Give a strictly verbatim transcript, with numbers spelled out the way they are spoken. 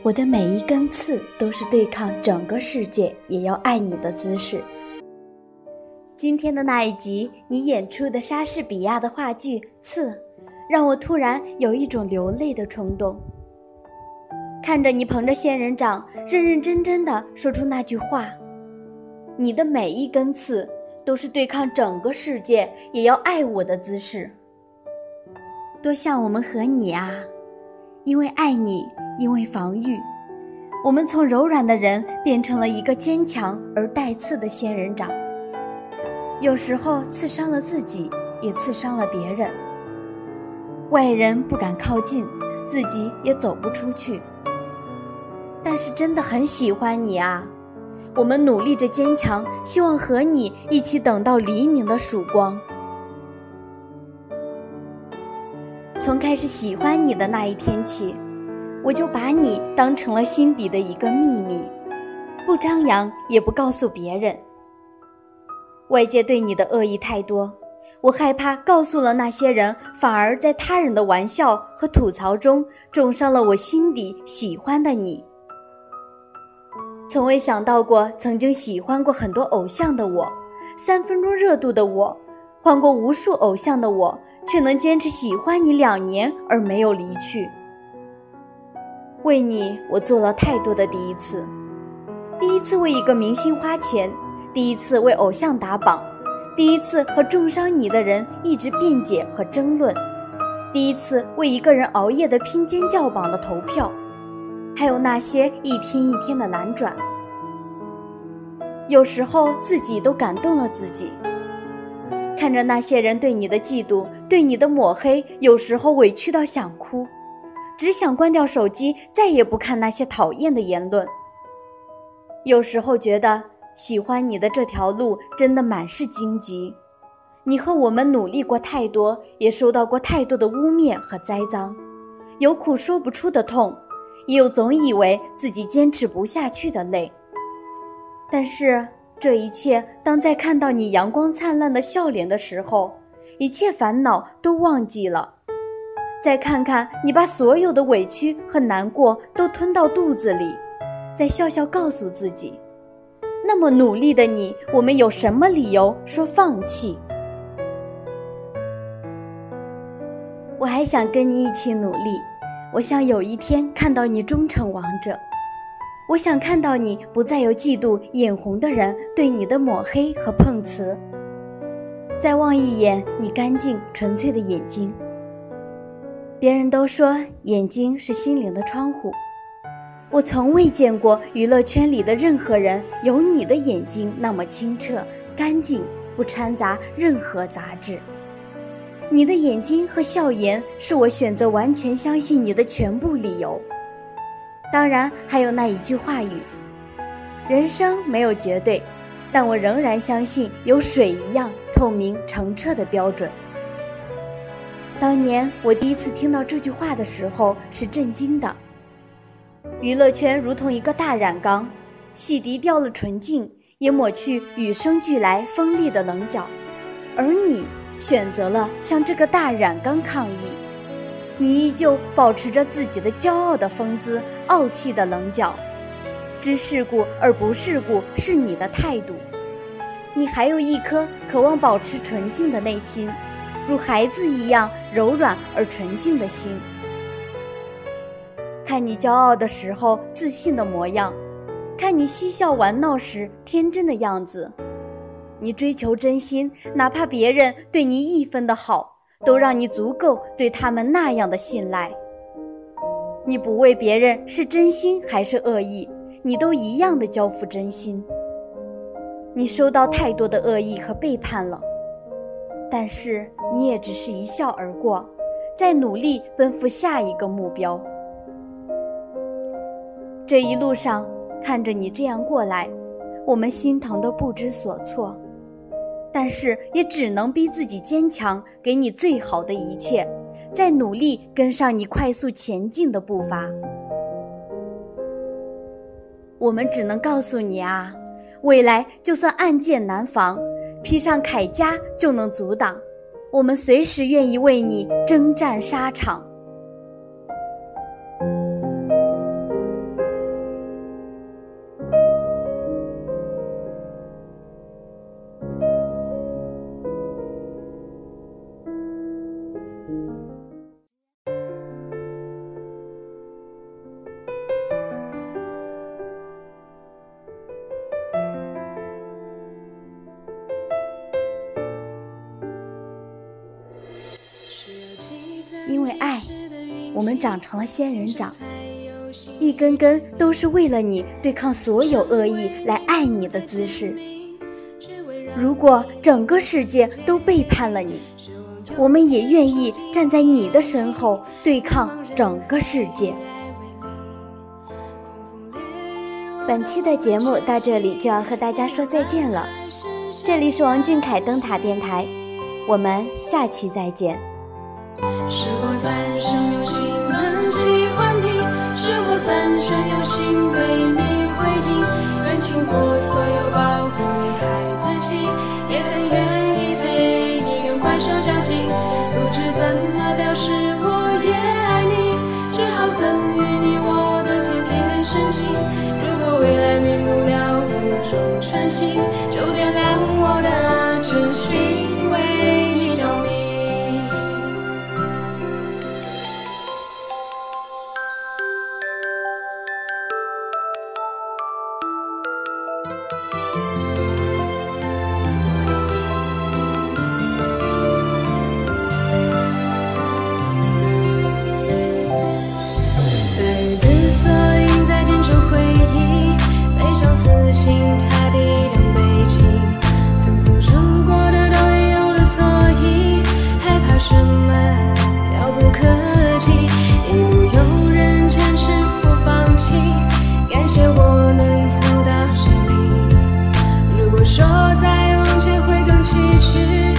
我的每一根刺都是对抗整个世界也要爱你的姿势。今天的那一集你演出的莎士比亚的话剧《刺》，让我突然有一种流泪的冲动。看着你捧着仙人掌认认真真地说出那句话，你的每一根刺都是对抗整个世界也要爱我的姿势。多像我们和你啊，因为爱你，因为防御，我们从柔软的人变成了一个坚强而带刺的仙人掌。有时候刺伤了自己，也刺伤了别人。外人不敢靠近，自己也走不出去。但是真的很喜欢你啊，我们努力着坚强，希望和你一起等到黎明的曙光。从开始喜欢你的那一天起，我就把你当成了心底的一个秘密，不张扬，也不告诉别人。外界对你的恶意太多，我害怕告诉了那些人，反而在他人的玩笑和吐槽中重伤了我心底喜欢的你。从未想到过曾经喜欢过很多偶像的我，三分钟热度的我，换过无数偶像的我，却能坚持喜欢你两年而没有离去。为你，我做了太多的第一次。第一次为一个明星花钱，第一次为偶像打榜，第一次和重伤你的人一直辩解和争论，第一次为一个人熬夜的拼尖叫榜的投票，还有那些一天一天的蓝转。有时候自己都感动了自己，看着那些人对你的嫉妒，对你的抹黑，有时候委屈到想哭，只想关掉手机，再也不看那些讨厌的言论。有时候觉得喜欢你的这条路真的满是荆棘，你和我们努力过太多，也受到过太多的污蔑和栽赃，有苦说不出的痛，也有总以为自己坚持不下去的累。但是这一切，当在看到你阳光灿烂的笑脸的时候，一切烦恼都忘记了。再看看你把所有的委屈和难过都吞到肚子里，再笑笑告诉自己，那么努力的你，我们有什么理由说放弃？我还想跟你一起努力，我想有一天看到你终成王者，我想看到你不再有嫉妒眼红的人对你的抹黑和碰瓷，再望一眼你干净纯粹的眼睛。别人都说眼睛是心灵的窗户，我从未见过娱乐圈里的任何人有你的眼睛那么清澈干净，不掺杂任何杂质。你的眼睛和笑颜是我选择完全相信你的全部理由。当然还有那一句话语，人生没有绝对，但我仍然相信有水一样透明澄澈的标准。当年我第一次听到这句话的时候是震惊的。娱乐圈如同一个大染缸，洗涤掉了纯净，也抹去与生俱来锋利的棱角，而你选择了向这个大染缸抗议。你依旧保持着自己的骄傲的风姿，傲气的棱角，知世故而不世故是你的态度。你还有一颗渴望保持纯净的内心，如孩子一样柔软而纯净的心。看你骄傲的时候自信的模样，看你嬉笑玩闹时天真的样子。你追求真心，哪怕别人对你一分的好，都让你足够对他们那样的信赖。你不为别人是真心还是恶意，你都一样的交付真心。你收到太多的恶意和背叛了，但是你也只是一笑而过，在努力奔赴下一个目标。这一路上看着你这样过来，我们心疼得不知所措，但是也只能逼自己坚强，给你最好的一切，再努力跟上你快速前进的步伐。我们只能告诉你啊，未来就算暗箭难防，披上铠甲就能阻挡，我们随时愿意为你征战沙场。 因为爱，我们长成了仙人掌，一根根都是为了你对抗所有恶意来爱你的姿势。如果整个世界都背叛了你，我们也愿意站在你的身后对抗整个世界。本期的节目到这里就要和大家说再见了，这里是王俊凯灯塔电台，我们下期再见。 是我三生有幸能喜欢你，是我三生有幸为你回应，愿倾国所有保护你孩子气，也很愿意陪你跟怪兽较劲，不知怎么表示我也爱你，只好赠予你我的片片深情，如果未来免不了无中穿行，就点亮我的真心为你照明。心差地两悲情，曾付出过的都有了，所以害怕什么遥不可及，也不有人坚持或放弃，感谢我能走到这里，如果说再往前会更崎岖，